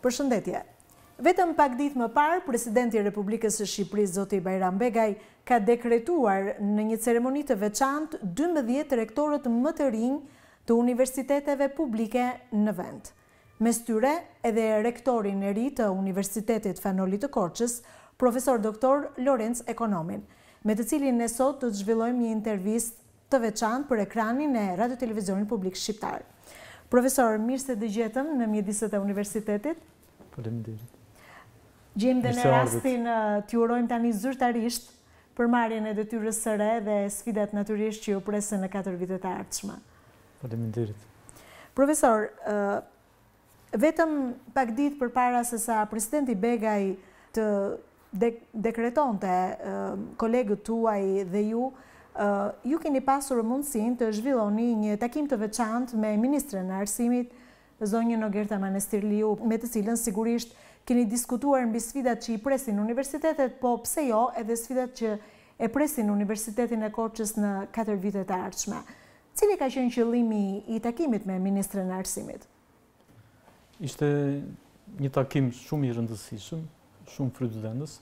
Përshëndetje. Vetëm pak ditë më parë, Presidenti i Republikës së Shqipërisë, zoti Bajram Begaj, ka dekretuar në një ceremoni të veçantë 12 rektorët më të rinj të universiteteve publike në vend. Mes tyre edhe rektorin e ri të Universitetit Fanoli të Korçës, profesor doktor Lorenz Ekonomin, me të cilin ne sot do të zhvillojmë një intervistë të veçantë për ekranin e Radio Televizionit Publik Shqiptar. Profesor, mirë se dëgjetëm në mjediset e universitetit. Faleminderit. Gjejmë dhe në rastin t'ju urojmë tani zyrtarisht për marrjen e detyrës së re dhe sfidat natyrisht që ju presin në 4 vitet e ardhshme. Faleminderit. Profesor, vetëm pak ditë përpara se sa Presidenti Begaj të dekretonte kolegët tuaj dhe ju keni pasur mundësinë të zhvilloni një takim të veçantë me Ministren e Arsimit, zonjën Ogerta Manestirliu, me të cilën sigurisht keni diskutuar mbi sfidat që i presin universitetet, po pse jo edhe sfidat që e presin Universitetin e Korçës në 4 vitet e ardhshme. Cili ka qenë qëllimi i takimit me Ministren e Arsimit? Ishte një takim shumë i rëndësishëm, shumë frytëdhënës.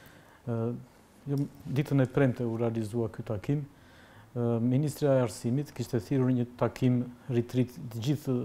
Ditën e premte u realizua ky takim. Ministrja e Arsimit kishte thirrur një takim ritrit të gjithë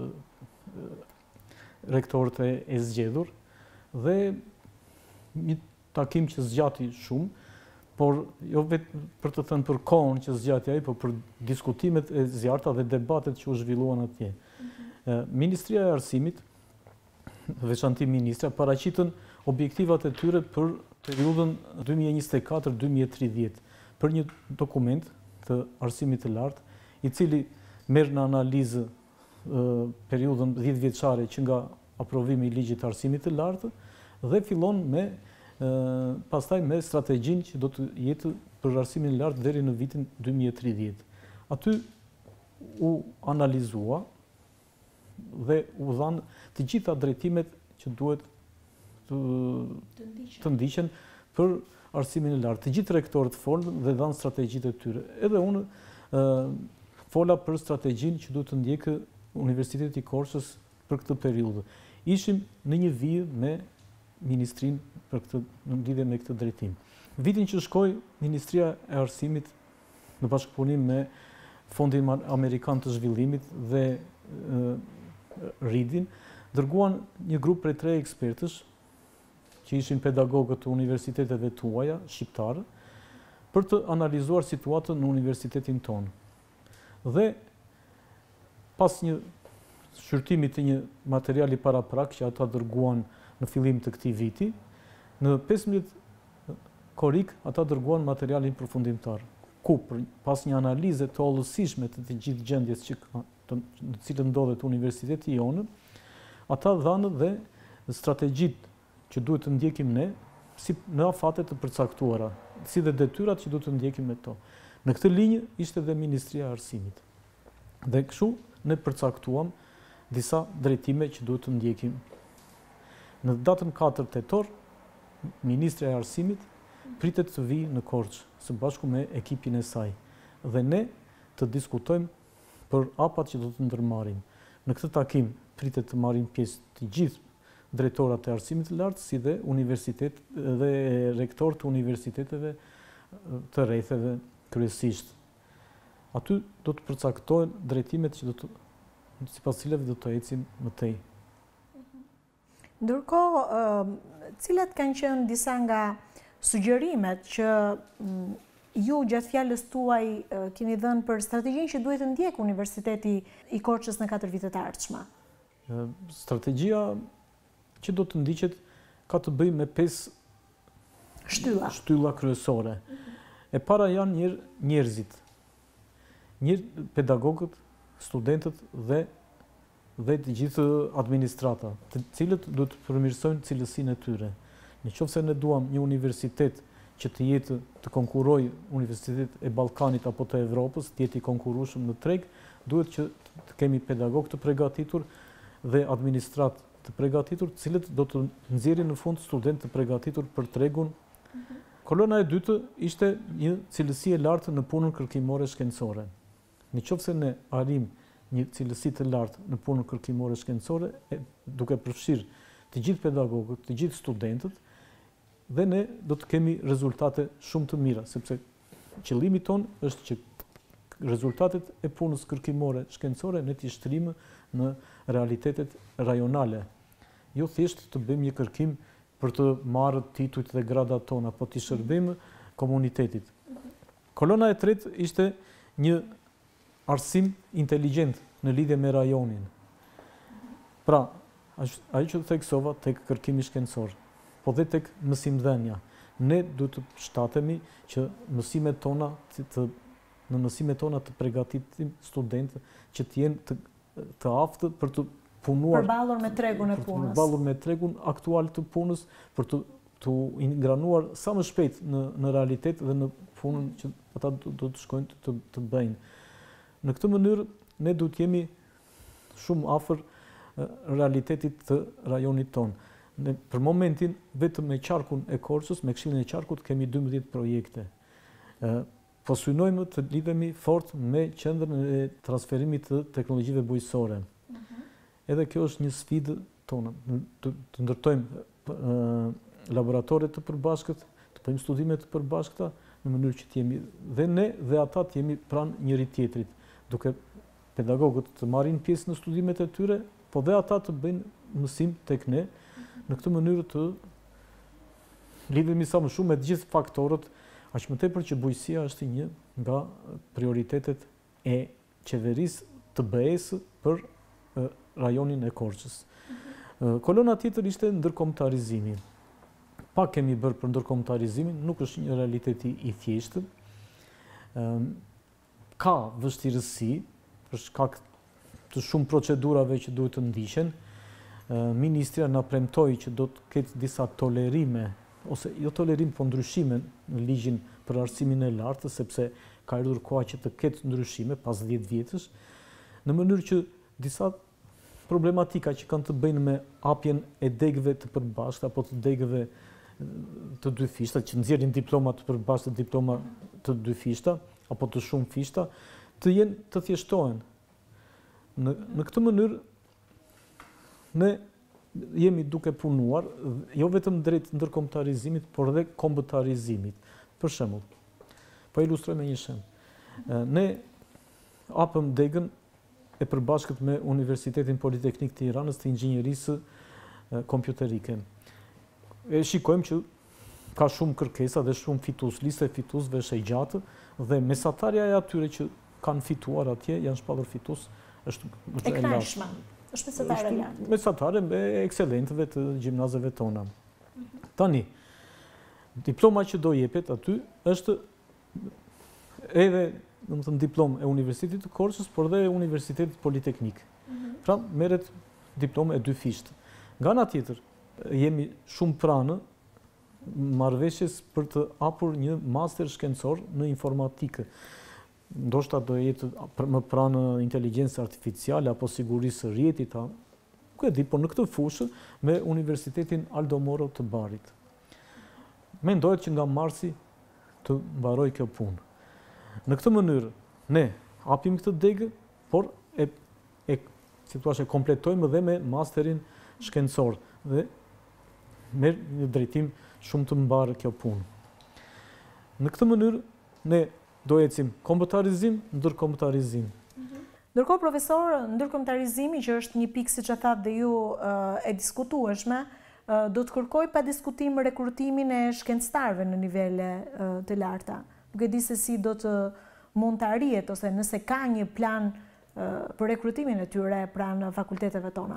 rektorët e zgjedhur dhe një takim që zgjati shumë, por jo vetëm për të thënë për kohën që zgjati ai, por për diskutimet e zjarrta dhe debatet që u zhvilluan atje. Ministria e Arsimit, veçanti ministra, paraqitën objektivat e tyre për periudhën 2024-2030, për një dokument të arsimit të lartë, i cili merr në analizë periudhën 10 vjeçare që nga aprovimi i ligjit të arsimit të lartë dhe fillon pastaj me strategjinë që do të jetë për arsimin e lartë deri në vitin 2030. Aty u analizua dhe u dhanë të gjitha drejtimet që duhet të ndiqen për arsimin e lartë. Të gjithë rektorët folën dhe dhanë strategjitë e tyre. Edhe unë fola për strategjinë që duhet të ndjekë Universiteti i Korçës për këtë periudhë. Ishim në një vijë me ministrinë në lidhje me këtë drejtim. Vitin që shkoi, Ministria e Arsimit në bashkëpunim me Fondin Amerikan të Zhvillimit dhe RID-in dërguan një grup prej 3 ekspertësh që ishin pedagogët të universiteteve tuaja shqiptare për të analizuar situatën në universitetin tonë. Dhe pas një shqyrtimi të një materiali paraprak që ata dërguan në fillim të këtij viti, në 15 korrik ata dërguan materialin përfundimtar, ku pas një analize të hollësishme të të gjithë gjendjes në cilën ndodhet universiteti jonë, ata dhanë dhe strategjitë që duhet të ndjekim ne si në afate të përcaktuara, si dhe detyrat që duhet të ndjekim me to. Në këtë linjë ishte dhe Ministria e Arsimit. Dhe kështu ne përcaktuam disa drejtime që duhet të ndjekim. Në datën 4 tetor, Ministrja e Arsimit pritet të vijë në Korçë së bashku me ekipin e saj dhe ne të diskutojmë për apat që do të ndërmarrim. Në këtë takim pritet të marrin pjesë të gjithë drejtorat e arsimit të lartë, si dhe universitet dhe rektor të universiteteve të rretheve kryesisht. Aty do të përcaktohen drejtimet që sipas cilave do të ecim më tej. Ndërkohë, cilat kanë qenë disa nga sugjerimet që ju gjatë fjalës tuaj keni dhënë për strategjinë që duhet të ndjekë Universiteti i Korçës në 4 vitet e ardhshme? Strategjia që do të ndiqet ka të bëjë me 5 shtylla kryesore. E para janë njerëzit, pedagogët, studentët dhe të gjithë administrata, të cilët do të përmirësojnë cilësinë e tyre. Nëse ne duam një universitet që të jetë të konkurrojë Universitetet e Ballkanit apo të Evropës, të jetë i konkurrueshëm në treg, duhet që të kemi pedagogë të përgatitur dhe administrat të përgatitur, të cilët do të nxjerrin në fund studentë të përgatitur për tregun. Kolona e dytë ishte një cilësi e lartë në punën kërkimore shkencore. Nëse ne arrim një cilësi të lartë në punën kërkimore shkencore, duke përfshirë të gjithë pedagogët, të gjithë studentët, dhe ne do të kemi rezultate shumë të mira, sepse qëllimi tonë është që rezultatet e punës kërkimore shkencore ne t'i shtrimë në realitetet rajonale. Jo thjesht të bëjmë një kërkim për të marrë titujt dhe gradat tona, po t'i shërbejmë komunitetit. Kolona e tretë ishte një arsim inteligjent në lidhje me rajonin. Pra, ajo që theksova tek kërkimi shkencor, po dhe tek mësimdhënia. Ne duhet të shtatemi që në mësimet tona të përgatitim studentët që të jenë të aftë për të punuar përballur me tregun e punës. Përballur me tregun aktual të punës, për të ingranuar sa më shpejt në realitet dhe në punën që ata do të shkojnë të bëjnë. Në këtë mënyrë ne duhet jemi shumë afër realitetit të rajonit tonë. Ne për momentin vetëm me qarkun e Korçës, me Këshillin e Qarkut kemi 12 projekte. Po synojmë të lidhemi fort me qendrën e transferimit të teknologjive bujqësore. Edhe kjo është një sfidë tonë, të ndërtojmë laboratore të përbashkët, të bëjmë studime të përbashkëta në mënyrë që t'jemi dhe ne dhe ata t'jemi pranë njëri tjetrit, duke pedagogët të marrin pjesë në studimet e tyre, po dhe ata të bëjnë mësim tek ne, në këtë mënyrë të lidhemi sa më shumë me të gjithë faktorët, aq më tepër që bujqësia është një nga prioritetet e qeverisë të BE-s për rajonin e Korçës. Kolona tjetër ishte ndërkombëtarizimi. Pak kemi bërë për ndërkombëtarizimin, nuk është një realiteti i thjeshtë. Ka vështirësi për shkak të shumë procedurave që duhet të ndiqen. Ministria na premtoi që do të ketë disa tolerime, ose jo tolerim, po ndryshime në ligjin për arsimin e lartë, sepse ka ardhur koha që të ketë ndryshime pas 10 vjetësh, në mënyrë që disa problematika që kanë të bëjnë me hapjen e degëve të përbashkëta apo të degëve të dy fishta, që nxjerrin diploma të përbashkëta, diploma të dy fishta apo të shumë fishta, të thjeshtohen. Në këtë mënyrë ne jemi duke punuar jo vetëm drejt ndërkombëtarizimit, por edhe kombëtarizimit. Për shembull, po ilustroj me një shembull. Ne hapëm degën e përbashkët me Universitetin Politeknik të Tiranës të inxhinierisë kompjuterike. E shikojmë që ka shumë kërkesa dhe shumë fitues, lista e fituesve është e gjatë dhe mesatarja e atyre që kanë fituar atje, janë shpallur fitues, është e kënaqshme. Është mesatare e lartë. Mesatare e ekselentëve të gjimnazeve tona. Tani, diploma që do jepet aty është edhe diplomë e Universitetit të Korçës, por dhe e Universitetit Politeknik. Pra, merret diplomë e dy fishtë. Nga ana tjetër, jemi shumë pranë marrëveshjes për të hapur një master shkencor në informatikë. Ndoshta do jetë më pranë inteligjencë artificiale apo sigurisë së rrjetit, nuk e di, por në këtë fushë me Universitetin Aldo Moro të Barit. Mendohet që nga marsi të mbaroj kjo punë. Në këtë mënyrë ne hapim këtë degë, por si thua, kompletojmë dhe me masterin shkencor dhe merr një drejtim shumë të mbarë kjo punë. Në këtë mënyrë ne do ecim kombëtarizim, ndërkombëtarizim. Ndërkohë, profesor, ndërkombëtarizimi, që është një pikë, siç e thatë dhe ju, e diskutueshme, do të kërkoj pa diskutim rekrutimin e shkencëtarëve në nivele të larta. Nuk e di se si do të mund të arrihet, ose nëse ka një plan për rekrutimin e tyre pranë fakulteteve tona.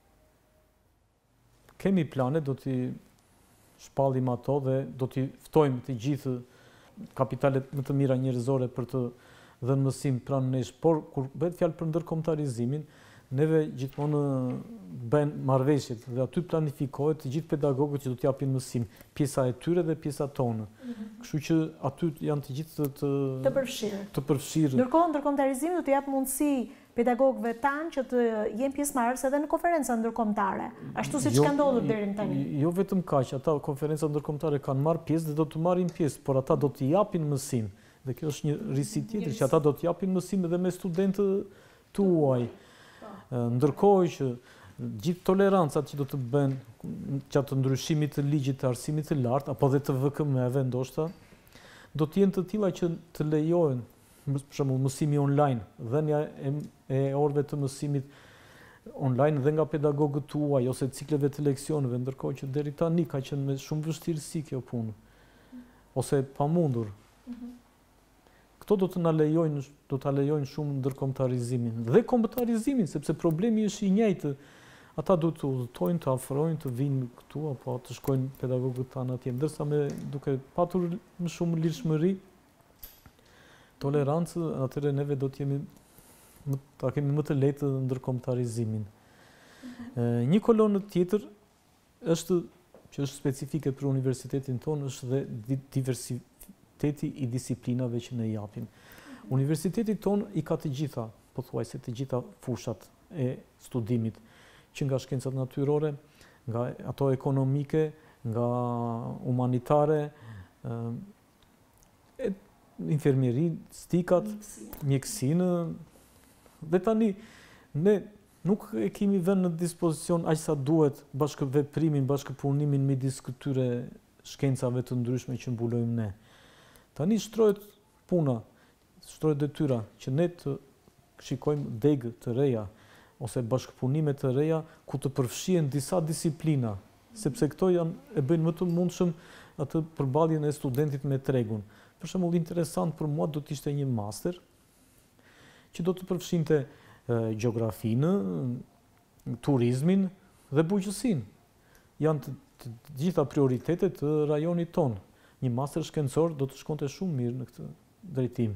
Kemi plane, do t'i shpallim ato dhe do t'i ftojmë të gjithë kapitalet më të mira njerëzore për të dhënë mësim pranë nesh, por kur bëhet fjalë për ndërkombëtarizimin, neve gjithmonë bën marrëveshjet dhe aty planifikohet të gjithë pedagogët që do t'japin mësim, pjesa e tyre dhe pjesa tonë. Kështu që aty janë të gjithë të përfshirë. Ndërkohë, ndërkombëtarizimi do të jap mundësi pedagogëve tanë që të jenë pjesëmarrës edhe në konferenca ndërkombëtare, ashtu siç ka ndodhur deri më tani. Jo vetëm kaq, ata konferenca ndërkombëtare kanë marrë pjesë dhe do të marrin pjesë, por ata do t'i japin mësim. Dhe kjo është një risi tjetër që ata do të japin mësim edhe me studentë tuaj. Ndërkohë që gjithë tolerancat që do të bëhen gjatë ndryshimit të ligjit të arsimit të lartë, apo dhe të VKM-ve ndoshta, do të jenë të tilla që të lejojnë, për shembull, mësimi online, dhënia e orëve të mësimit online dhe nga pedagogët tuaj ose cikleve të leksioneve, ndërkohë që deri tani ka qenë me shumë vështirësi kjo punë, ose pamundur. Këto do të ta lejojnë shumë ndërkombëtarizimin dhe kombëtarizimin, sepse problemi është i njëjtë. Ata duhet të udhëtojnë, të afrojnë, të vinë këtu apo të shkojnë pedagogët tanë atje, ndërsa duke patur më shumë lirshmëri, tolerancë, atëherë neve do të kemi më të lehtë ndërkombëtarizimin. Një kolonë tjetër që është specifike për universitetin tonë, është dhe diversiteti i disiplinave që ne japim. Universiteti tonë i ka të gjitha, pothuajse të gjitha fushat e studimit, që nga shkencat natyrore, nga ato ekonomike, nga humanitare, infermieri, stikat, mjekësinë, dhe tani ne nuk e kemi vënë në dispozicion aq sa duhet bashkëveprimin, bashkëpunimin midis këtyre shkencave të ndryshme që mbulojmë ne. Tani shtrohet puna, shtrohet detyra që ne të shikojmë degë të reja ose bashkëpunime të reja ku të përfshihen disa disiplina, sepse këto e bëjnë më të mundshëm atë përballjen e studentit me tregun. Për shembull, interesant për mua do të ishte një master që do të përfshinte gjeografinë, turizmin dhe bujqësinë. Janë të gjitha prioritetet të rajonit tonë. Një master shkencor do të shkonte shumë mirë në këtë drejtim.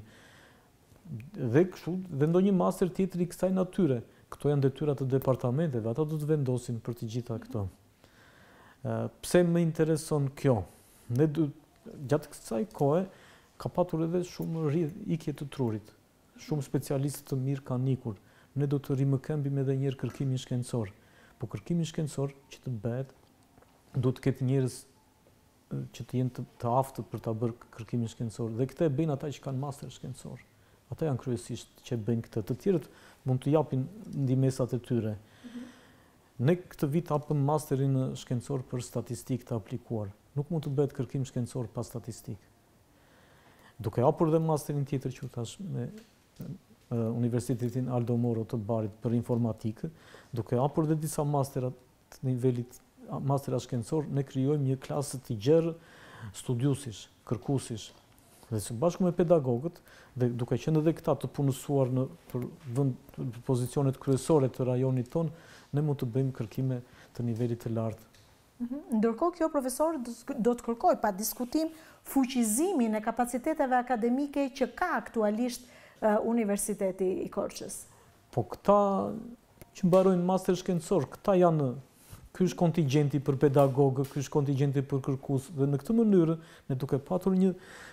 Dhe ndonjë master tjetër i kësaj natyre. Këto janë detyrat të departamenteve, ata do të vendosin për të gjitha këto. Pse më intereson kjo? Gjatë kësaj kohe ka patur edhe shumë ikje të trurit. Shumë specialistë të mirë kanë ikur. Ne do të rimëkëmbim edhe njërë kërkimin shkencor. Po kërkimin shkencor që të bëhet, do të ketë njerëz që të jenë të aftë për ta bërë kërkimin shkencor. Dhe këtë e bëjnë ata që kanë master shkencor. Ata janë kryesisht që bëjnë këtë. Të tjerët mund të japin ndihmesat e tyre. Ne këtë vit hapëm masterin shkencor për statistikë të aplikuar. Nuk mund të bëhet kërkim shkencor pa statistikë. Duke hapur dhe masterin tjetër që thash me Universitetin Aldo Moro të Barit për informatikë, duke hapur dhe disa masterat të nivelit mastera shkencor, ne krijojmë një klasë të gjerë studiusish, kërkuesish. Dhe së bashku me pedagogët, dhe duke qenë edhe këta të punësuar për pozicionet kryesore të rajonit tonë, ne mund të bëjmë kërkime të nivelit të lartë. Ndërkohë kjo profesor do të kërkoj pa diskutim fuqizimin e kapaciteteve akademike që ka aktualisht Universiteti i Korçës. Po këta që mbarojnë master shkencor, ky është kontingjenti për pedagogë, ky është kontingjenti për kërkues, dhe në këtë mënyrë ne duke patur një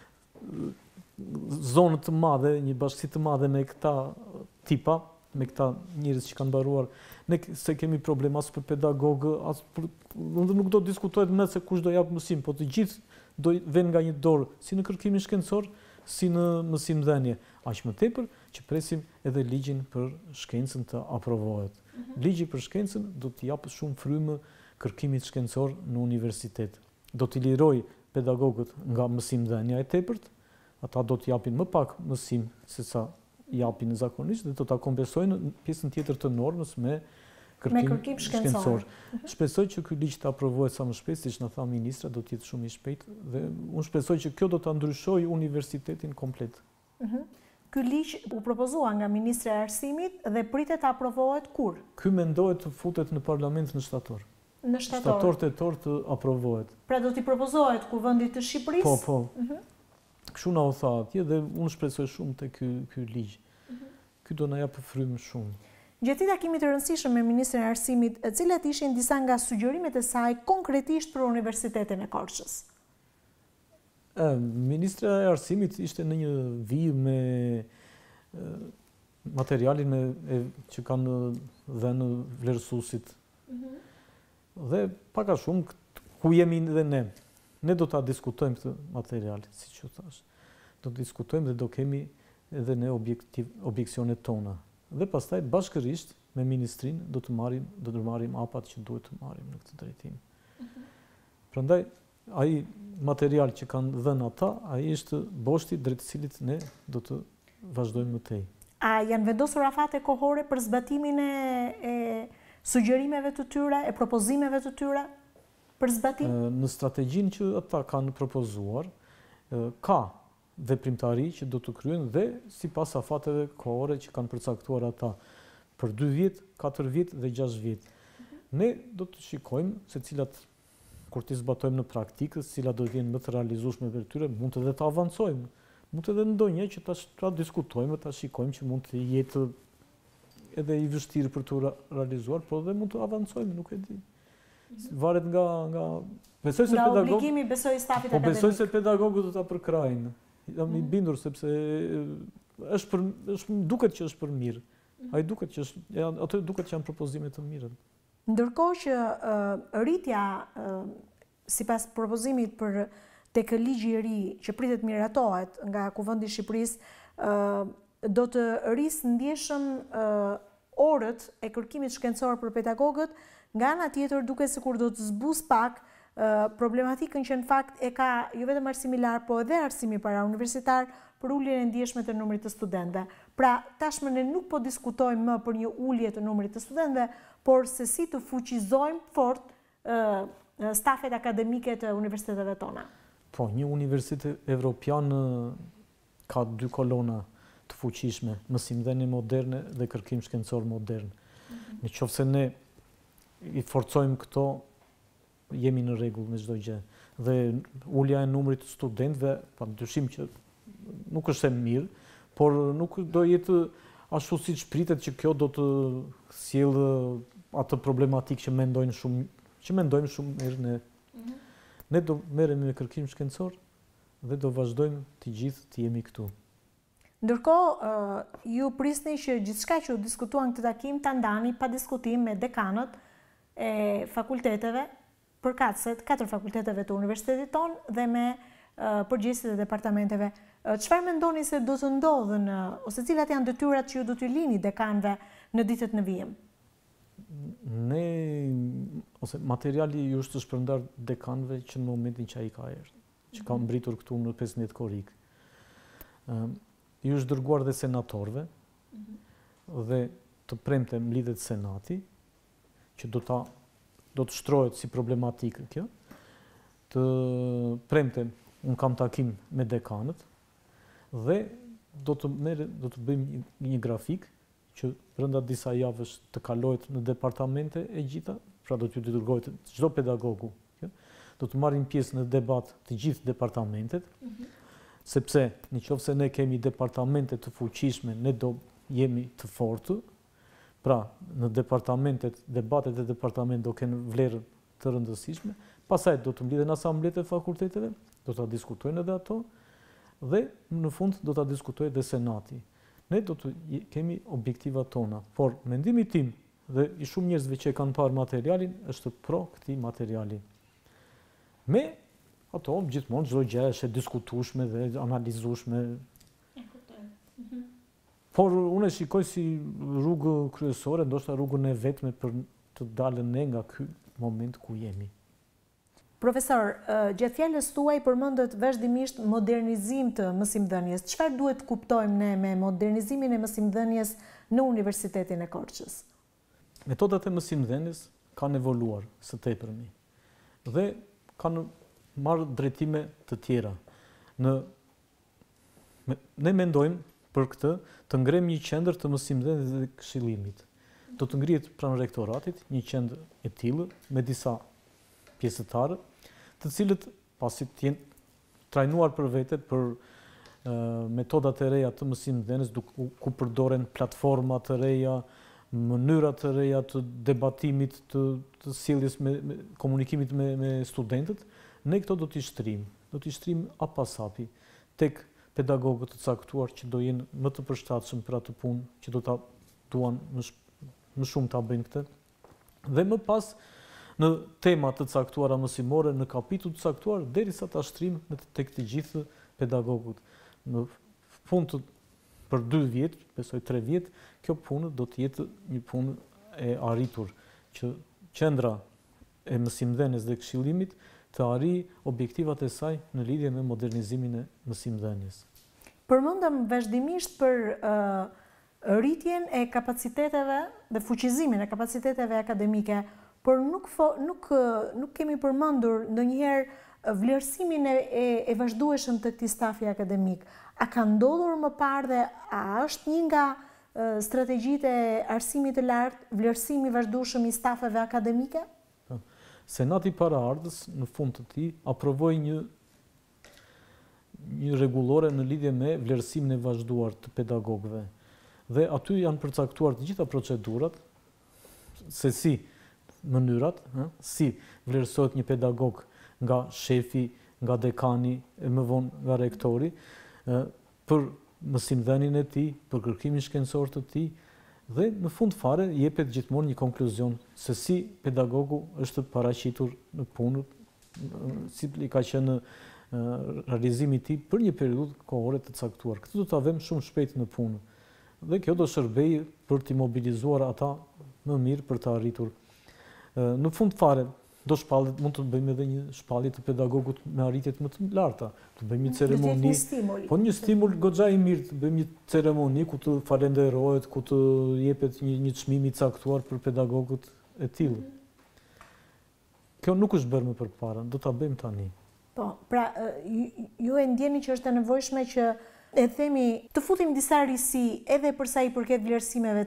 zonë të madhe, një bashkësi të madhe me këta tipa, me këta njerëz që kanë mbaruar, ne se kemi problem as për pedagogë, nuk do diskutohet më se kush do jap mësim, po të gjithë do vënë nga një dorë, si në kërkimin shkencor, si në mësimdhënie. Aq më tepër që presim edhe ligjin për shkencën të aprovohet. Ligji për shkencën do të japë shumë frymë kërkimit shkencor në universitet. Do t'i liroj pedagogët nga mësimdhënia e tepërt, ata do të japin më pak mësim se sa japin zakonisht dhe do ta kompensojnë pjesën tjetër të normës me kërkim shkencor. Shpresoj që ky ligj të aprovohet sa më shpejt, siç na tha ministra, do të jetë shumë i shpejt dhe unë shpresoj që kjo do ta ndryshojë universitetin komplet. Ky ligj u propozua nga Ministra e Arsimit dhe pritet të aprovohet kur? Ky mendohet të futet në parlament në shtator. Në shtator? Shtator-tetor të aprovohet. Pra do t'i propozohet Kuvendit të Shqipërisë? Po. Kështu na u tha atje dhe unë shpresoj shumë te ky ligj. Ky do na japë frymë shumë. Gjatë takimit të rëndësishëm me Ministrin e Arsimit, cilat ishin disa nga sugjerimet e saj konkretisht për Universitetin e Korçës? Ministra e Arsimit ishte në një vijë me materialin që kanë dhënë vlerësuesit. Dhe pak a shumë ku jemi edhe ne. Ne do ta diskutojmë këtë material, siç u thash. Do të diskutojmë dhe do kemi edhe ne objeksionet tona. Dhe pastaj bashkërisht me ministrinë do të marrim apat që duhet të marrim në këtë drejtim. Prandaj ai material që kanë dhënë ata, ai është boshti drejt cilit ne do të vazhdojmë më tej. A janë vendosur afate kohore për zbatimin e sugjerimeve të tyre, e propozimeve të tyre për zbatim? Në strategjinë që ata kanë propozuar, ka veprimtari që do të kryen dhe sipas afateve kohore që kanë përcaktuar ata për 2 vjet, 4 vjet dhe 6 vjet. Ne do të shikojmë se cilat kur t'i zbatojmë në praktikë, cilat do të jenë më të realizueshme për tyre, mund të dhe të avancojmë. Mund të dhe ndonjë që ta diskutojmë, ta shikojmë që mund të jetë edhe i vështirë për të realizuar, por dhe mund të avancojmë, nuk e di. Varet nga besoj se pedagog, obligimi besoj stafit akademik. Po besoj se pedagogët do ta përkrajnë. Jam i bindur sepse duket që është për mirë. Ai duket që ato duket që janë propozime të mira. Ndërkohë që rritja sipas propozimit për tek ligji i ri që pritet miratohet nga Kuvendi i Shqipërisë do të rrisë ndjeshëm orët e kërkimit shkencor për pedagogët, nga ana tjetër duket sikur do të zbuz pak problematikën që në fakt e ka jo vetëm arsimi i lartë, po edhe arsimi para universitar për uljen e ndjeshme të numrit të studentëve. Pra, tashmë ne nuk po diskutojmë më për një ulje të numrit të studentëve, por se si të fuqizojmë fort stafet akademike të universiteteve tona. Po, një universitet evropian ka 2 kolona të fuqishme, mësimdhënie moderne dhe kërkim shkencor modern. Në qoftë se ne i forcojmë këto, jemi në rregull me çdo gjë. Dhe ulja e numrit të studentëve, pa dyshim që nuk është e mirë, por nuk do jetë ashtu siç pritet që kjo do të sjellë atë problematikë që mendojmë shumë herë ne. Ne do merremi me kërkim shkencor dhe do vazhdojmë të gjithë të jemi këtu. Ndërkohë, ju prisni që gjithçka që u diskutuan këtë takim ta ndani pa diskutim me dekanët e fakulteteve, përkatëset 4 fakulteteve të universitetit tonë dhe me përgjegjësit e departamenteve. Çfarë mendoni se do të ndodhën ose cilat janë detyrat që ju do t'ju lini dekanëve në ditët në vijim? Materiali ju është shpërndar dekanëve që në momentin që ai ka erdhur, që ka mbritur këtu në 15 korrik. Ju është dërguar dhe senatorëve dhe të premte mlidhet senati që do të shtrohet si problematikë kjo. Të premte unë kam takim me dekanët dhe do të bëjmë një grafik që brenda disa javësh të kalohet në departamente e gjitha, pra do t'ju dërgohet çdo pedagogu. Do të marrin pjesë në debat të gjithë departamentet, sepse nëse ne kemi departamente të fuqishme, ne do jemi të fortë. Pra, në departamentet, debatet e departamentet do kenë vlerë të rëndësishme, pastaj do të mblidhen asamblet e fakulteteve, do ta diskutojnë edhe ato, dhe në fund do ta diskutojë edhe senati. Ne do të kemi objektivat tona, por mendimi tim dhe i shumë njerëzve që kanë parë materialin është pro këtij materiali. Me ato gjithmonë çdo gjë është e diskutueshme dhe analizueshme. Por unë e shikoj si rrugë kryesore, ndoshta rrugën e vetme për të dalën ne nga ky moment ku jemi. Profesor, gjatë fjalës tuaj përmendët vazhdimisht modernizim të mësimdhënies. Çfarë duhet të kuptojmë ne me modernizimin e mësimdhënies në Universitetin e Korçës? Metodat e mësimdhënies kanë evoluar së tepërmi dhe kanë marrë drejtime të tjera. Ne mendojmë për këtë të ngrem një qendër të mësimdhënies dhe këshillimit. Do të ngrihet pranë rektoratit një qendër e tillë me disa pjesëtarë, të cilët pasi të jenë trajnuar për vete për metodat e reja të mësimdhënies, ku përdoren platforma të reja, mënyra të reja të debatimit, të sjelljes me komunikimit me studentët, ne këto do t'i shtrim. Do t'i shtrim pas hapi tek pedagogët të caktuar që do jenë më të përshtatshëm për atë punë që do ta duan më shumë ta bëjnë këtë. Dhe më pas në tema të caktuara mësimore, në kapitull të caktuar, derisa ta shtrim tek të gjithë pedagogët. Në fund për 2 vjet, besoj 3 vjet, kjo punë do të jetë një punë e arritur që qendra e mësimdhënies dhe këshillimit të arrijë objektivat e saj në lidhje me modernizimin e mësimdhënies. Përmendëm vazhdimisht për rritjen e kapaciteteve dhe fuqizimin e kapaciteteve akademike, por nuk kemi përmendur ndonjëherë vlerësimin e vazhdueshëm të këtij stafi akademik. A ka ndodhur më parë dhe a është një nga strategjitë e arsimit të lartë vlerësimi i vazhdueshëm i stafeve akademike? Senati paraardhës në fund të tij aprovoi një rregullore në lidhje me vlerësimin e vazhduar të pedagogëve. Dhe aty janë përcaktuar të gjitha procedurat, se si mënyrat, si vlerësohet një pedagog nga shefi, nga dekani, e më vonë nga rektori, për mësimdhënien e tij, për kërkimin shkencor të tij, dhe në fund fare jepet gjithmonë një konkluzion se si pedagogu është paraqitur në punë, si i ka qenë realizimi i tij për një periudhë kohore të caktuar. Këtë do ta vëmë shumë shpejt në punë. Dhe kjo do shërbejë për të mobilizuar ata më mirë për të arritur. Në fund fare, mund të bëjmë edhe një shpallje të pedagogut me arritjet më të larta, të bëjmë një ceremoni, po një stimul goxha i mirë, të bëjmë një ceremoni ku të falenderohet, ku të jepet një çmim i caktuar për pedagogët e tillë. Kjo nuk është bërë më përpara, do ta bëjmë tani. Po, pra ju e ndjeni që është e nevojshme që e themi të futim disa risi edhe për sa i përket vlerësimeve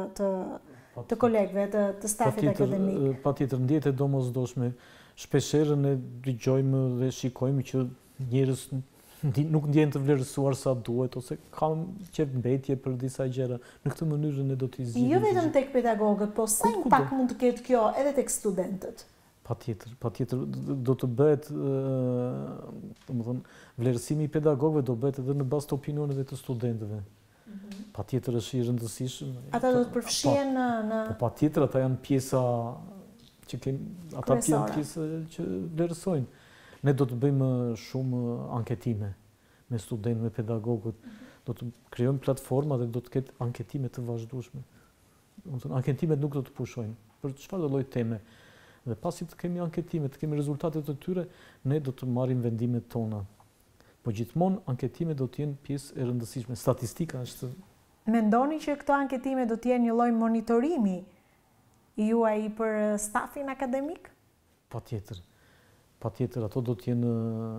të kolegëve, të stafit akademik. Patjetër, ndjehet e domosdoshme. Shpeshherë ne dëgjojmë dhe shikojmë që njerëz nuk ndjehen të vlerësuar sa duhet ose kanë qef mbetje për disa gjëra. Në këtë mënyrë ne do t'i zgjidhim. Jo vetëm tek pedagogët, po sa impakt mund të ketë kjo edhe tek studentët? Patjetër do të bëhet, domethënë, vlerësimi i pedagogëve do bëhet edhe në bazë të opinioneve të studentëve. Patjetër është i rëndësishëm. Ata do të përfshihen në... Po patjetër, ata janë pjesa që ata janë pjesa që vlerësojnë. Ne do të bëjmë shumë anketime me studentë, me pedagogët. Do të krijojmë platforma dhe do të ketë anketime të vazhdueshme. Domethënë, anketimet nuk do të pushojnë për çfarëdo lloj teme. Dhe pasi të kemi anketime, të kemi rezultatet të tyre, ne do të marrim vendimet tona. Po gjithmonë anketime do të jenë pjesë e rëndësishme. Statistika është... Mendoni që këto anketime do të jenë një lloj monitorimi juaj për stafin akademik? Patjetër. Patjetër, ato do të jenë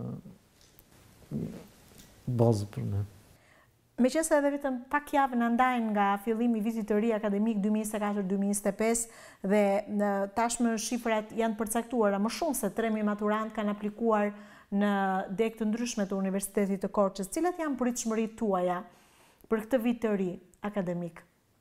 bazë për ne. Meqense edhe vetëm pak javë na ndajnë nga fillimi i vitit të ri akademik 2024-2025 dhe tashmë shifrat janë përcaktuara, më shumë se 3.000 maturantë kanë aplikuar në degë të ndryshme të Universitetit të Korçës. Cilat janë pritshmëritë tuaja për këtë vit të ri akademik?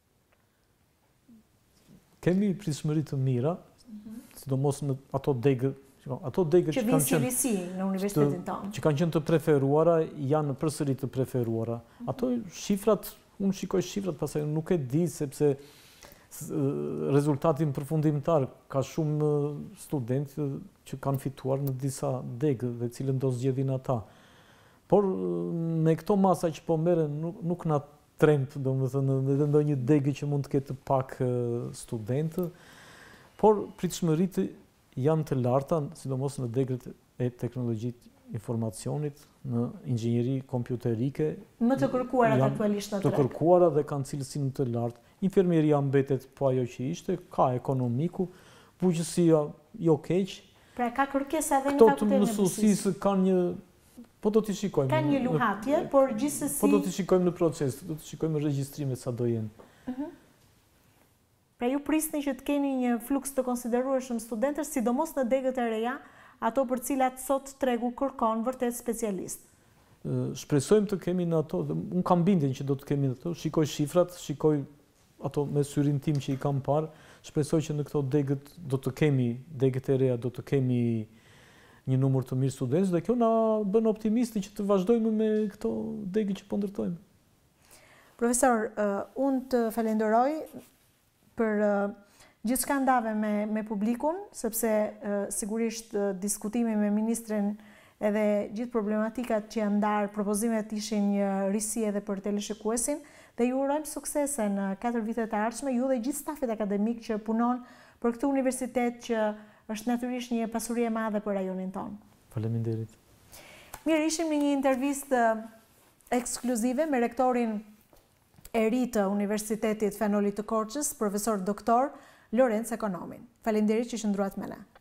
Kemi pritshmëri të mira, sidomos në ato degë që vinë si risi në universitetin tonë. Që kanë qenë të preferuara, janë përsëri të preferuara. Ato shifrat, unë shikoj shifrat, pastaj nuk e di sepse rezultatin përfundimtar ka shumë studentë që kanë fituar në disa degë dhe cilën do zgjedhin ata. Por me këto masa që po merren nuk na tremb, domethënë edhe ndonjë degë që mund të ketë pak studentë, por pritshmëritë janë të larta, sidomos në degët e teknologjisë informacionit, në inxhinieri kompjuterike. Më të kërkuarat aktualisht në treg. Të kërkuara dhe kanë cilësinë të lartë. Infermieria mbetet po ajo që ishte, ka ekonomiku, bujqësia jo keq. Pra ka kërkesa edhe në fakultetin e bujqësisë. Këto të mësuesisë kanë një, po do t'i shikojmë. Ka një luhatje, por gjithsesi... Po do t'i shikojmë në proces, do t'i shikojmë regjistrimet sa do jenë. Pra ju prisni që të keni një fluks të konsiderueshëm studentësh, sidomos në degët e reja, ato për cilat sot tregu kërkon vërtet specialist. Shpresojmë të kemi në ato, unë kam bindjen që do të kemi në ato, shikoj shifrat, shikoj ato me syrin tim që i kam parë, shpresoj që në këto degët do të kemi, degët e reja do të kemi një numër të mirë studentësh dhe kjo na bën optimisti që të vazhdojmë me këto degë që po ndërtojmë. Profesor, unë të falenderoj për gjithë shka ndave me publikun, sepse sigurisht diskutimi me ministrin edhe gjithë problematikat që janë ndarë, propozimet ishin një risi edhe për teleshikuesin, dhe ju urojmë suksese në 4 vitet e ardhshme, ju dhe gjithë stafit akademik që punon për këtë universitet që është natyrisht një pasuri e madhe për rajonin tonë. Faleminderit. Mirë, ishim në një intervistë ekskluzive me rektorin e ri të Universitetit Fenoli të Korçës, profesor doktor Lorenz Ekonomin. Faleminderit që qëndruat me ne.